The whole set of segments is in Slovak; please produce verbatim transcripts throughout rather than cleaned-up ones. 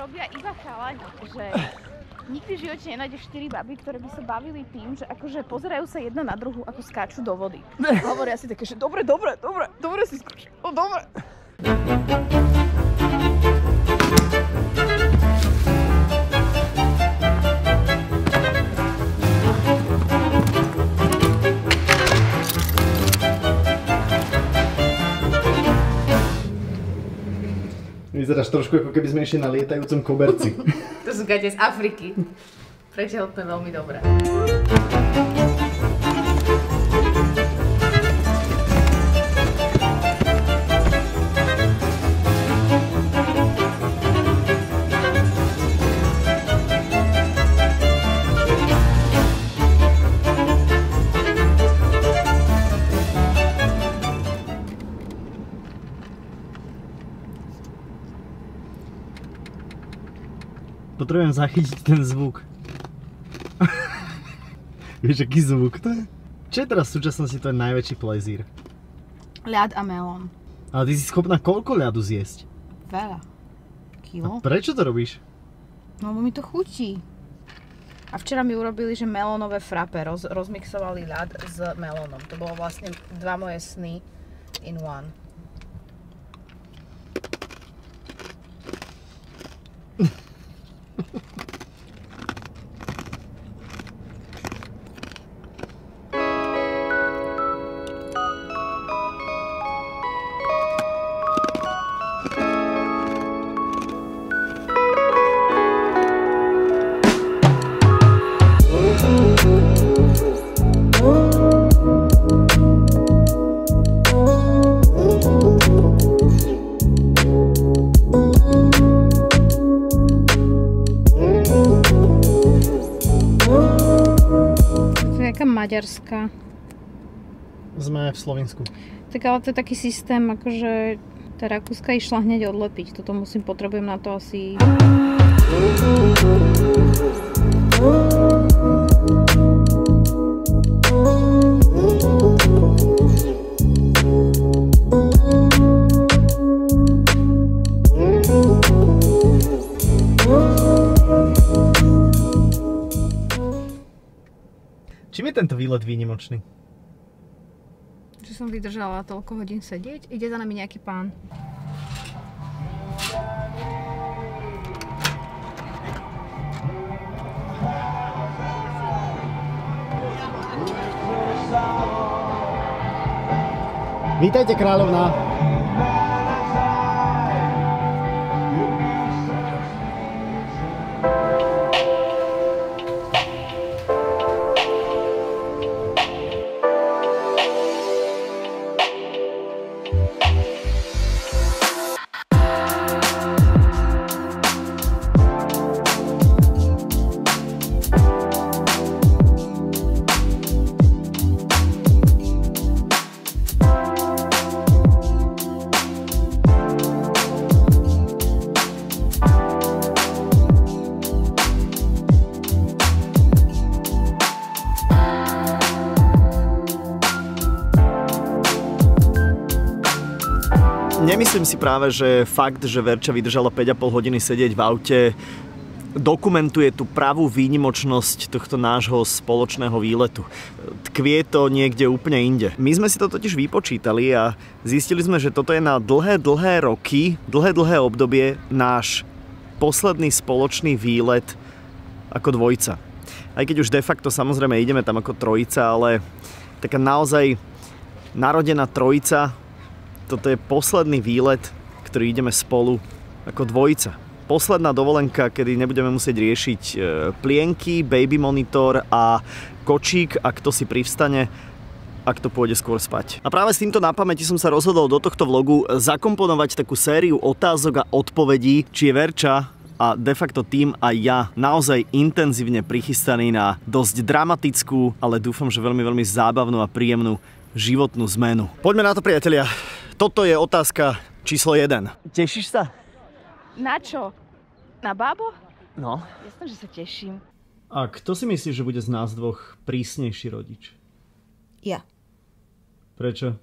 robia iba chalani, že nikdy v živote nenájdeš štyri baby, ktoré by sa bavili tým, že akože pozerajú sa jedna na druhu, ako skáču do vody. Hovoria si také, že dobre, dobre, dobre, dobre si skúšam, o dobre. Vyzeráš trošku, ako keby sme išli na lietajúcom koberci. To sú gate z Afriky. Prečo to je veľmi dobré. Potrebujem zachytiť ten zvuk. Vieš, aký zvuk to je? Čo je teraz v súčasnosti tvoj najväčší plezír? Ľad a melón. Ale ty si schopná koľko ľadu zjesť? Veľa. Kilo. A prečo to robíš? No, bo mi to chutí. A včera mi urobili, že melónové frappe. Roz, rozmixovali ľad s melónom. To bolo vlastne dva moje sny in one. Maďarská. Sme v Slovensku. Tak ale to je taký systém, akože tá Rakúska išla hneď odlepiť. Toto musím, potrebujem na to asi... Čím je tento výlet výnimočný? Že som vydržala toľko hodín sedieť. Ide za nami nejaký pán. Vítajte, kráľovná. Nemyslím si práve, že fakt, že Verča vydržala päť a pol hodiny sedieť v aute, dokumentuje tú pravú výnimočnosť tohto nášho spoločného výletu. Tkvie to niekde úplne inde. My sme si to totiž vypočítali a zistili sme, že toto je na dlhé, dlhé roky, dlhé, dlhé obdobie náš posledný spoločný výlet ako dvojica. Aj keď už de facto samozrejme ideme tam ako trojica, ale taká naozaj narodená trojica. Toto je posledný výlet, ktorý ideme spolu ako dvojica. Posledná dovolenka, kedy nebudeme musieť riešiť plienky, baby monitor a kočík, a kto si privstane, a kto pôjde skôr spať. A práve s týmto na pamäti som sa rozhodol do tohto vlogu zakomponovať takú sériu otázok a odpovedí, či je Verča a de facto tým aj ja naozaj intenzívne prichystaný na dosť dramatickú, ale dúfam, že veľmi, veľmi zábavnú a príjemnú životnú zmenu. Poďme na to, priatelia. Toto je otázka číslo jeden. Tešíš sa? Na čo? Na bábo? No. Jasné, že sa teším. A kto si myslíš, že bude z nás dvoch prísnejší rodič? Ja. Prečo?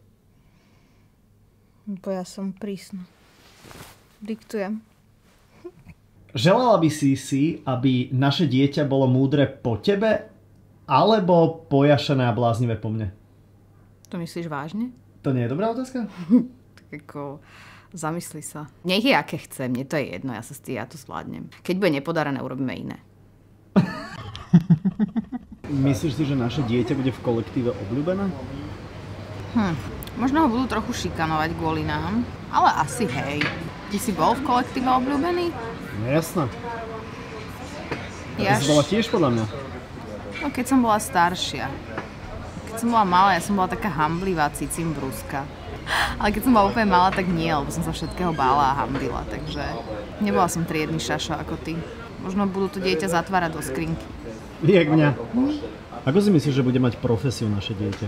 Bo ja som prísna. Diktujem. Želala by si si, aby naše dieťa bolo múdre po tebe, alebo pojašené a bláznivé po mne? To myslíš vážne? To nie je dobrá otázka? Tak ako, zamysli sa. Nech je aké chce, mne to je jedno, ja sa s tým, ja to zvládnem. Keď bude nepodarené, urobíme iné. Myslíš si, že naše dieťa bude v kolektíve obľúbené? Hm, možno ho budú trochu šikanovať kvôli nám, ale asi hej. Ty si bol v kolektíve obľúbený? No jasné. Ja Ty si bola tiež podľa mňa. No keď som bola staršia. Keď som bola malá, ja som bola taká hamblivá cicimbrúska. Ale keď som bola úplne malá, tak nie, lebo som sa všetkého bála a hambila, takže nebola som triedny šašo ako ty. Možno budú to dieťa zatvárať do skrinky. Jak mňa. Ako si myslíš, že bude mať profesiu naše dieťa?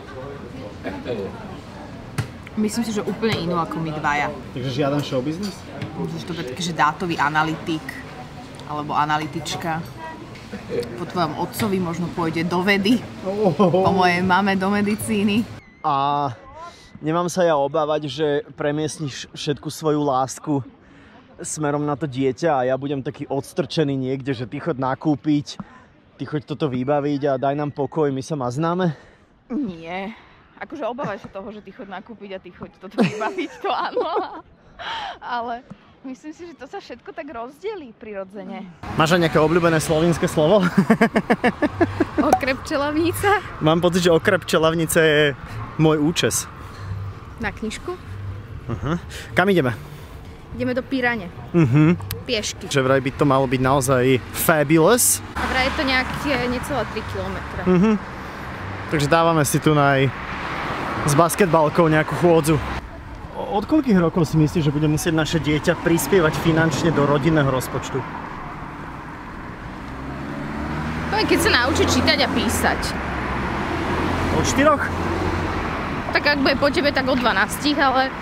Myslím si, že úplne inú ako my dvaja. Takže žiaden showbiznis? Môžeš to byť taký, že dátový analytik alebo analytička. Po tvojom otcovi možno pôjde do vedy. Oh. Po mojej mame do medicíny. A nemám sa ja obávať, že premiestniš všetku svoju lásku smerom na to dieťa a ja budem taký odstrčený niekde, že ty choď nakúpiť, ty choď toto vybaviť a daj nám pokoj, my sa maznáme? Nie. Akože obávaš sa toho, že ty choď nakúpiť a ty choď toto vybaviť, to áno. Ale myslím si, že to sa všetko tak rozdelí prirodzene. Máš aj nejaké obľúbené slovinské slovo? Okrep čelavnica. Mám pocit, že okrep čelavnice je môj účes. Na knižku. Uh-huh. Kam ideme? Ideme do Pirane. Uh-huh. Piešky. Že vraj by to malo byť naozaj fabulous. A vraj je to nejaké necelé tri kilometre. Uh-huh. Takže dávame si tu aj s basketbalkou nejakú chôdzu. Od koľkých rokov si myslíš, že bude musieť naše dieťa prispievať finančne do rodinného rozpočtu? Poviem, keď sa naučí čítať a písať. Od štyroch? Tak ak bude po tebe, tak od dvanástich, ale...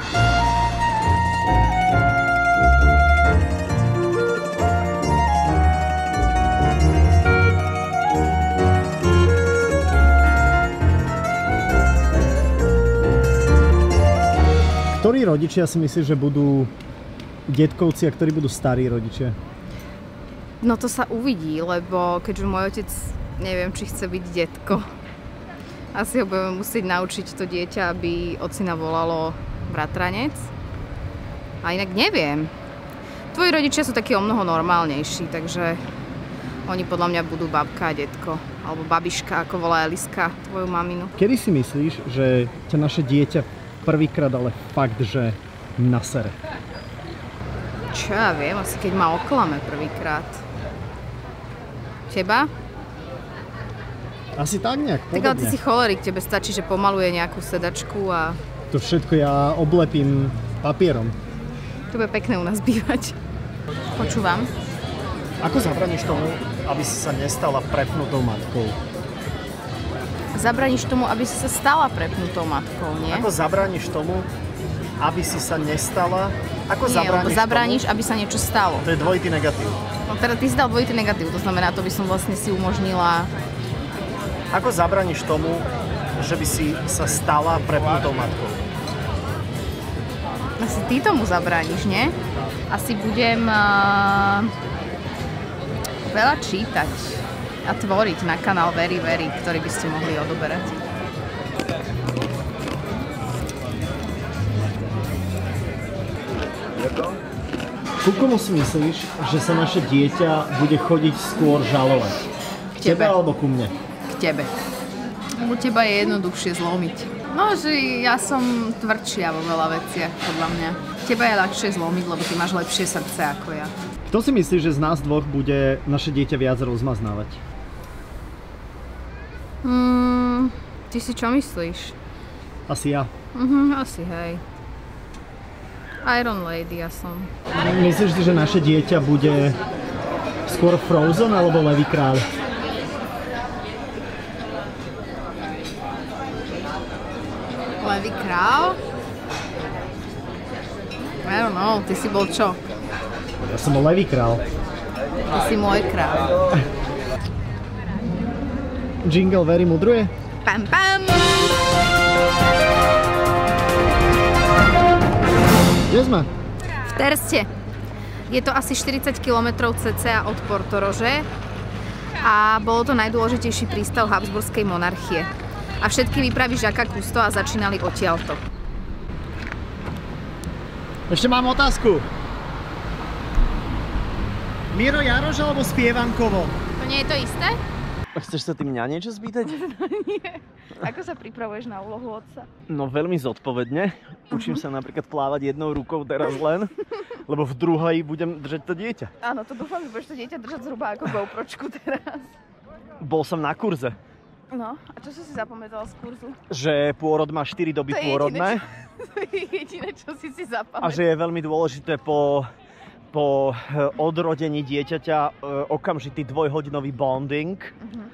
Ktorí rodičia si myslíš, že budú detkovci a ktorí budú starí rodičia? No to sa uvidí, lebo keďže môj otec, neviem, či chce byť detko. Asi ho budeme musieť naučiť to dieťa, aby ocina volalo bratranec. A inak neviem. Tvoji rodičia sú takí o mnoho normálnejší, takže oni podľa mňa budú babka a detko. Alebo babiška, ako volá Eliska, tvoju maminu. Kedy si myslíš, že ťa naše dieťa prvýkrát, ale fakt, že nasere? Čo ja viem, asi keď ma oklame prvýkrát. Teba? Asi tak nejak, podobne. Tak ale ty si cholerik, tebe stačí, že pomaluje nejakú sedačku a... To všetko ja oblepím papierom. To bude pekné u nás bývať. Počúvam. Ako zabraníš tomu, aby si sa nestala prepnutou matkou? Zabraníš tomu, aby si sa stala prepnutou matkou, nie? Ako zabrániš tomu, aby si sa nestala? Ako Nie, lebo zabrániš zabrániš, tomu? aby sa niečo stalo. To je dvojitý negatív. No teda ty si dal dvojitý negatív, to znamená, to by som vlastne si umožnila... Ako zabrániš tomu, že by si sa stala prepnutou matkou? Asi ty tomu zabrániš, nie? Asi budem uh, veľa čítať a tvoriť na kanál Very Very, ktorý by ste mohli odoberať. Ku komu si myslíš, že sa naše dieťa bude chodiť skôr žalovať? K tebe alebo ku mne? K tebe. U teba je jednoduchšie zlomiť. No, že ja som tvrdšia vo veľa veciach, podľa mňa. Teba je ľahšie zlomiť, lebo ty máš lepšie srdce ako ja. Kto si myslí, že z nás dvoch bude naše dieťa viac rozmaznávať? Hmm, ty si čo myslíš? Asi ja. Mhm, asi hej. Iron Lady ja som. Myslíš si, že naše dieťa bude skôr Frozen alebo Levý kráľ? Levý král? I don't know, ty si bol čo? Ja som bol Levý král. Ty si môj král. Jingle Very mudruje? Pam pam! Kde sme? V Terste. Je to asi štyridsať kilometrov cca od Portorože a bolo to najdôležitejší prístav Habsburskej monarchie. A všetky výpravy Jacquesa Cousteau začínali odtiaľto. Ešte mám otázku. Miro Jaroš alebo Spievankovo? To nie je to isté? Chceš sa tým mňa niečo spýtať? Nie. Ako sa pripravuješ na úlohu otca? No veľmi zodpovedne. Učím sa napríklad plávať jednou rukou teraz len, lebo v druhej budem držať to dieťa. Áno, to dúfam, že budeš to dieťa držať zhruba ako GoPročku teraz. Bol som na kurze. No, a čo si si zapamätal z kurzu? Že pôrod má štyri doby To je pôrodné. jediné, čo, to je jediné, čo si si zapamätal. A že je veľmi dôležité po, po odrodení dieťaťa okamžitý dvojhodinový bonding. Uh-huh.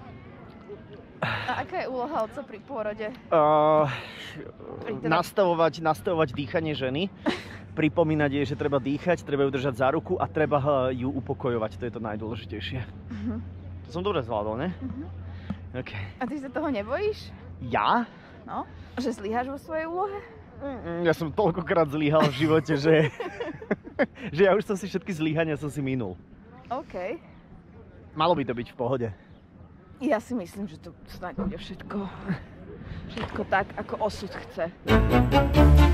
A aká je úloha otca pri pôrode? Uh, Pri teda- nastavovať, nastavovať dýchanie ženy. Pripomínať jej, že treba dýchať, treba ju držať za ruku a treba ju upokojovať. To je to najdôležitejšie. Uh-huh. To som dobre zvládol, ne? Uh-huh. Okay. A ty sa toho nebojíš? Ja? No? Že zlyháš vo svojej úlohe? Mm, Ja som toľkokrát zlyhal v živote, že, že ja už som si všetky zlyhania som si minul. OK. Malo by to byť v pohode. Ja si myslím, že to snáď bude všetko, všetko tak, ako osud chce.